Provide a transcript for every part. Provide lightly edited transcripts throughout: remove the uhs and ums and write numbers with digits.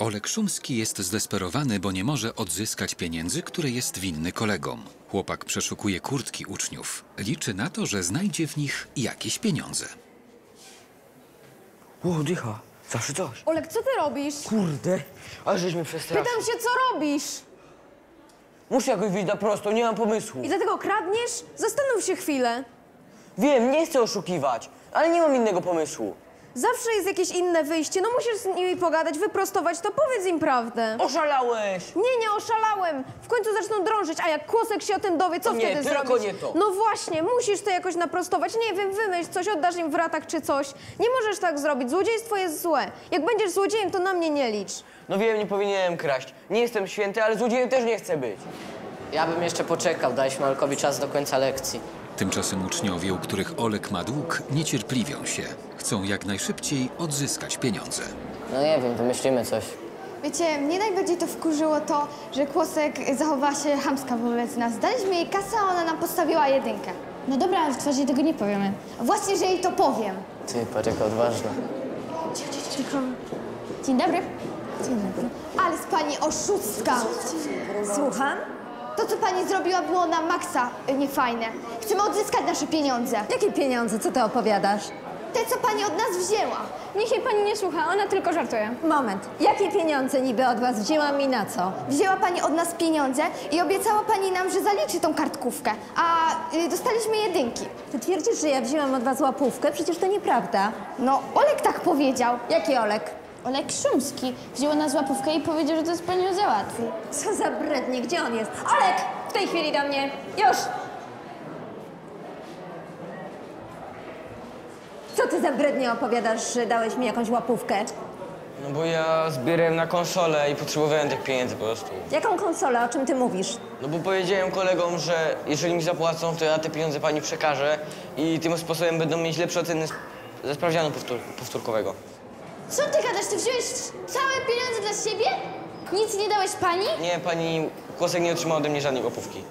Olek Szumski jest zdesperowany, bo nie może odzyskać pieniędzy, które jest winny kolegom. Chłopak przeszukuje kurtki uczniów. Liczy na to, że znajdzie w nich jakieś pieniądze. Dycha, zawsze coś. Olek, co ty robisz? Kurde, a żeś mnie przestraszył. Pytam się, co robisz? Muszę jakoś wyjść na prosto, nie mam pomysłu. I dlatego kradniesz? Zastanów się chwilę. Wiem, nie chcę oszukiwać, ale nie mam innego pomysłu. Zawsze jest jakieś inne wyjście. No musisz z nimi pogadać, wyprostować to, powiedz im prawdę. Oszalałeś! Nie oszalałem. W końcu zaczną drążyć, a jak Kłosek się o tym dowie, co Nie, wtedy tylko zrobić? nie to. No właśnie, musisz to jakoś naprostować. Nie wiem, wymyśl coś, oddasz im w ratach czy coś. Nie możesz tak zrobić, złodziejstwo jest złe. Jak będziesz złodziejem, to na mnie nie licz. No wiem, nie powinienem kraść. Nie jestem święty, ale złodziejem też nie chcę być. Ja bym jeszcze poczekał, daliśmy Olkowi czas do końca lekcji. Tymczasem uczniowie, u których Olek ma dług, niecierpliwią się. Chcą jak najszybciej odzyskać pieniądze. No nie wiem, wymyślimy coś. Wiecie, mnie najbardziej to wkurzyło to, że Kłosek zachowała się chamska wobec nas. Daliśmy jej kasę, a ona nam postawiła jedynkę. No dobra, ale w twarzy tego nie powiemy. Właśnie, że jej to powiem. Ty, patrz jaka odważna. Dzień dobry. Ale z pani oszustka. Słucham? To, co pani zrobiła, było na maksa niefajne. Chcemy odzyskać nasze pieniądze. Jakie pieniądze? Co ty opowiadasz? Te, co pani od nas wzięła. Niech jej pani nie słucha, ona tylko żartuje. Moment. Jakie pieniądze niby od was wzięłam i na co? Wzięła pani od nas pieniądze i obiecała pani nam, że zaliczy tą kartkówkę. A dostaliśmy jedynki. Ty twierdzisz, że ja wzięłam od was łapówkę? Przecież to nieprawda. No, Olek tak powiedział. Jaki Olek? Olek Szumski wziął na złapówkę i powiedział, że to z panią załatwi. Co za brednie? Gdzie on jest? Olek! W tej chwili do mnie. Już! Co ty za brednie opowiadasz, że dałeś mi jakąś łapówkę? No bo ja zbierałem na konsolę i potrzebowałem tych pieniędzy po prostu. Jaką konsolę? O czym ty mówisz? No bo powiedziałem kolegom, że jeżeli mi zapłacą, to ja te pieniądze pani przekażę i tym sposobem będą mieć lepsze oceny ze sprawdzianu powtórkowego. Co ty gadasz? Ty wziąłeś całe pieniądze dla siebie? Nic nie dałeś pani? Nie, pani Kłosek nie otrzymał ode mnie żadnej łapówki.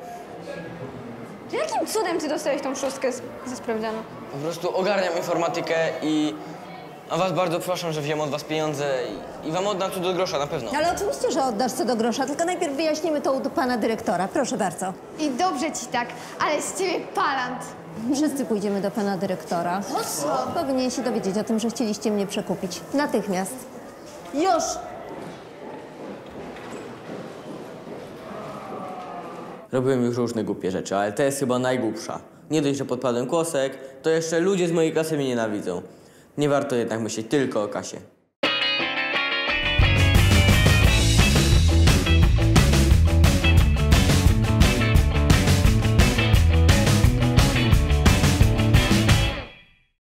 Jakim cudem ty dostałeś tą szóstkę ze sprawdzianu? Po prostu ogarniam informatykę i a was bardzo proszę, że wziąłem od was pieniądze i wam oddam tu do grosza, na pewno. Ale oczywiście, że oddasz co do grosza, tylko najpierw wyjaśnimy to u pana dyrektora. Proszę bardzo. I dobrze ci tak, ale z ciebie palant. Wszyscy pójdziemy do pana dyrektora. Po co? Powinien się dowiedzieć o tym, że chcieliście mnie przekupić. Natychmiast. Już! Robiłem już różne głupie rzeczy, ale to jest chyba najgłupsza. Nie dość, że podpadłem Kłosek, to jeszcze ludzie z mojej klasy mnie nienawidzą. Nie warto jednak myśleć tylko o kasie.